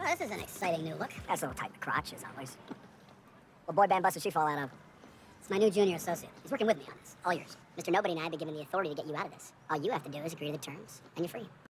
Oh, this is an exciting new look. That's a little tight in the crotch, as always. What boy band bus did she fall out of? It's my new junior associate. He's working with me on this. All yours. Mr. Nobody and I have been given the authority to get you out of this. All you have to do is agree to the terms, and you're free.